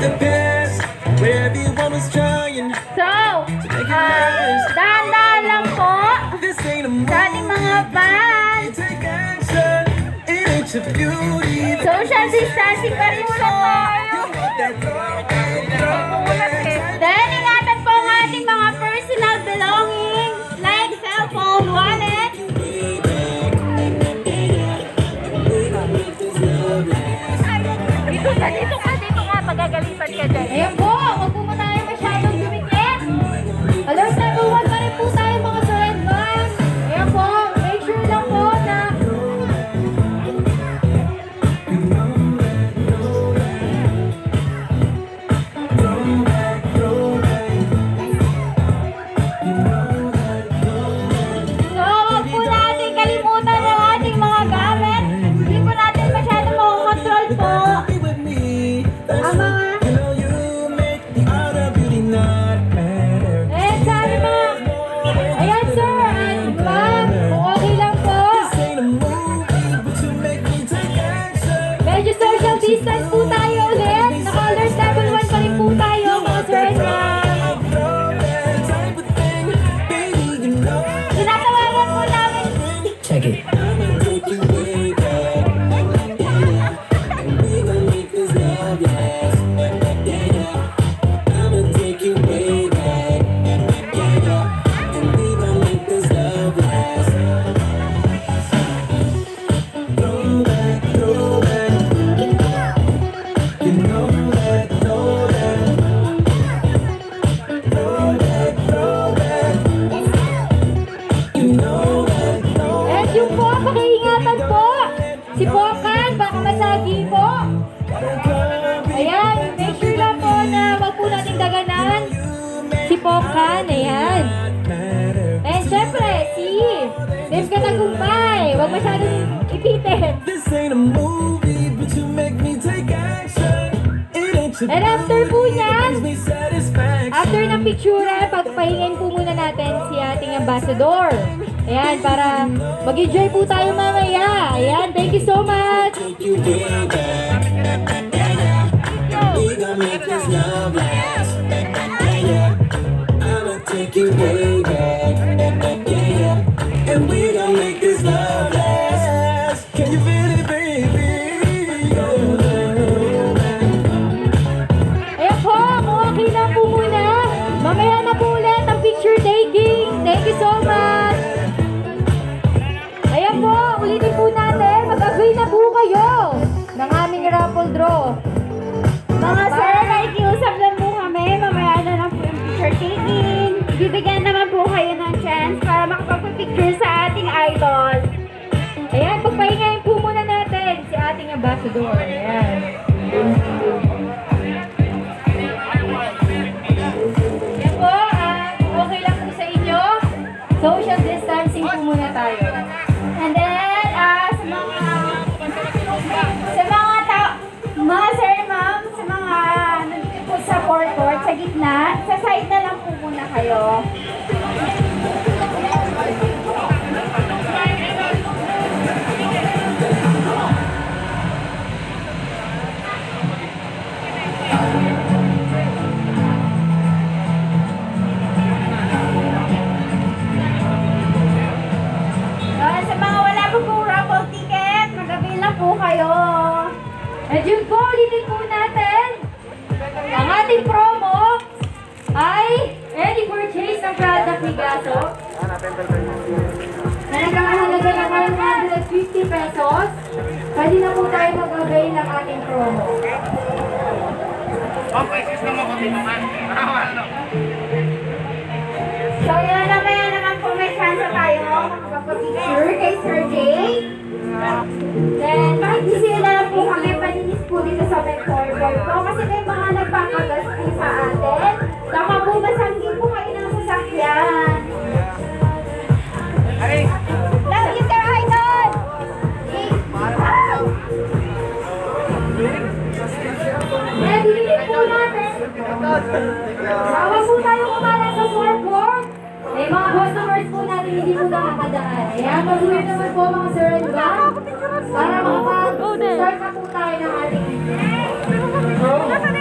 the past where everyone was trying So, to make it last. dahan-dahan lang po This ain't a sa ating mga fans. take action. It ain't your beauty. Social distancing pa rin po. Then, ingatan po ang ating mga personal belongings like cellphone, wallet. Dito ka, magagalitan ka dyan. Ayan po, huwag po muna tayo masyadong dumikit. Alert level 1 pa rin po tayo mga sir and ma'am. Ayan po, make sure lang po na so, huwag po natin kalimutan ang ating mga gamit. Hindi po natin masyadong makakontrol po. Be with me. Ang mga You know you make the other beauty not matter. eh, sabi mga ayan sir and ma'am, kung okay lang po. This ain't a movie, but you make me take action. Medyo social distance po tayo ulit. Naka-alert level 1 pa rin po tayo mga sir and ma'am. Type of thing, baby, you know. Tinatawagan po namin. Check it. I'ma take you way back. And we gon' make this love last. I'ma take you way back. And we gon' make this love last. Throwback, throwback. You know that, know that. Throwback, throwback. You know that, know that. And yung po, pakiingatan po. Si Pokan, baka masagi po. Ayan, make sure lang po na wag po natin daganan. Si Pokan, ayan. And syempre, si Dave Katagumpay. Wag masyadong ipitin. This ain't a movie, but you make me take action. It ain't your And after po niyan, brings me satisfaction. after ng picture, pagpahingin po muna natin si ating ambassador. Ayan, para mag-enjoy po tayo mamaya. Ayan, thank you so much. Take you way back. We gon' make this love last. I'ma take you way back. And we gon' make this love last. Can you feel it, baby? Ayan po, kung okay lang po muna. Mamaya na po ulit ang picture taking. Thank you so much. Ayan po, ulitin po natin. Mag-agree na po kayo ng aming raffle draw. Mga sir, nakikiusap lang po kami. Mamaya na lang po yung picture taking. Bibigyan naman po kayo ng chance para makapag-picture sa ating idol. Ayan, pagpahingayin po muna natin si ating ambassador. Ayan. Yan po, okay lang po sa inyo. Social distancing po muna tayo. And then, mga sir, ma'am, sa mga nandito po sa forecourt, sa gitna, sa side na lang po muna kayo. Sa mga wala po pong raffle ticket, mag-avail na po kayo. At yun po, ulitin po natin. Ang ating promo ay any purchase ng product ni Gaso na nagkakahalaga ng 150 pesos, pwede na po tayo mag-avail ng ating promo. So yun naman po may chance tayo magpapicture kay Sir Jay. Then, pakikisila na lang po kami paninis po dito sa may forward po kasi may mga nagpakagas po sa atin. Baka po masanggi po kayo ng sasakyan. Love you, Sir Idol! Bilhin po natin. Bawal po tayo kumala sa forward. May mga customers po natin hindi po nakakadaan. Kaya mag-uwi naman po mga sir and ma'am para makapag-start na po tayo ng ating